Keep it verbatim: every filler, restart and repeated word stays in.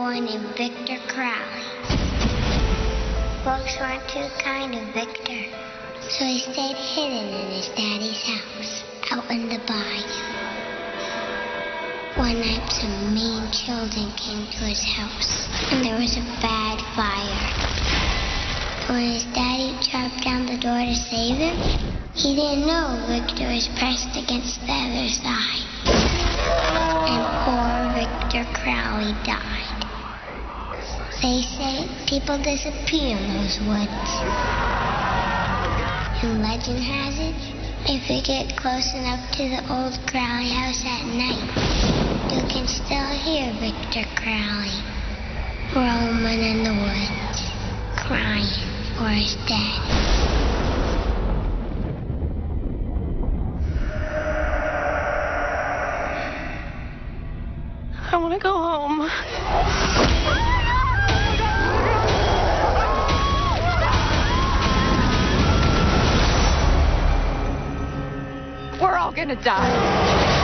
boy named Victor Crowley. Folks weren't too kind to Victor, so he stayed hidden in his daddy's house, out in the bayou. One night, some mean children came to his house, and there was a bad fire. When his daddy chopped down the door to save him, he didn't know Victor was pressed against the other side. And poor Victor Crowley died. They say people disappear in those woods. And legend has it, if you get close enough to the old Crowley house at night, you can still hear Victor Crowley roaming in the woods, crying for his dad. I want to go home. We're all gonna die.